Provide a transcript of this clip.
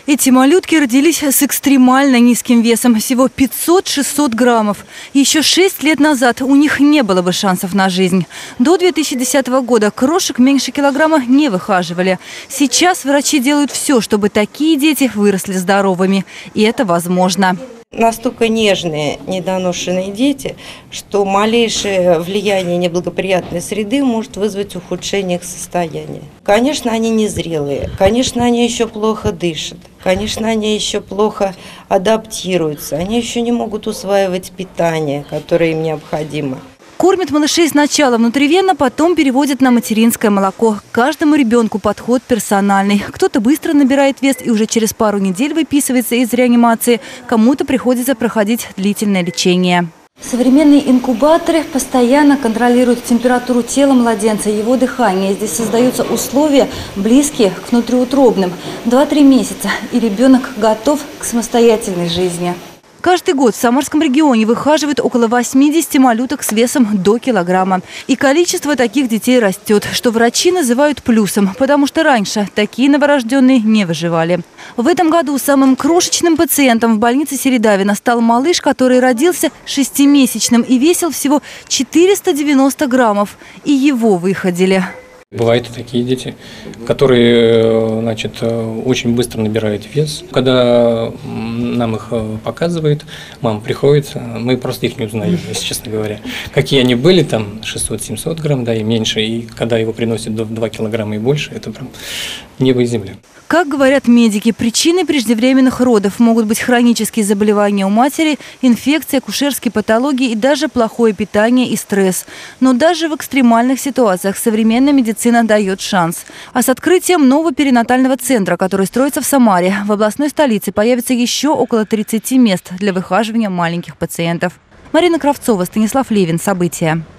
Эти малютки родились с экстремально низким весом – всего 500-600 граммов. Еще 6 лет назад у них не было бы шансов на жизнь. До 2010 года крошек меньше килограмма не выхаживали. Сейчас врачи делают все, чтобы такие дети выросли здоровыми. И это возможно. Настолько нежные, недоношенные дети, что малейшее влияние неблагоприятной среды может вызвать ухудшение их состояния. Конечно, они незрелые, конечно, они еще плохо дышат, конечно, они еще плохо адаптируются, они еще не могут усваивать питание, которое им необходимо. Кормят малышей сначала внутривенно, потом переводят на материнское молоко. Каждому ребенку подход персональный. Кто-то быстро набирает вес и уже через пару недель выписывается из реанимации. Кому-то приходится проходить длительное лечение. Современные инкубаторы постоянно контролируют температуру тела младенца, его дыхание. Здесь создаются условия, близкие к внутриутробным. 2-3 месяца, и ребенок готов к самостоятельной жизни. Каждый год в Самарском регионе выхаживают около 80 малюток с весом до килограмма. И количество таких детей растет, что врачи называют плюсом, потому что раньше такие новорожденные не выживали. В этом году самым крошечным пациентом в больнице Середавино стал малыш, который родился 6-месячным и весил всего 490 граммов. И его выходили. Бывают и такие дети, которые, очень быстро набирают вес. Когда нам их показывают, мама приходит, мы просто их не узнаем, если честно говоря. Какие они были, там 600-700 грамм, да, и меньше. И когда его приносят до 2 килограмма и больше, это прям небо и земля. Как говорят медики, причиной преждевременных родов могут быть хронические заболевания у матери, инфекции, акушерские патологии и даже плохое питание и стресс. Но даже в экстремальных ситуациях современная медицина дает шанс. А с открытием нового перинатального центра, который строится в Самаре, в областной столице появится еще около 30 мест для выхаживания маленьких пациентов. Марина Кравцова, Станислав Левин. События.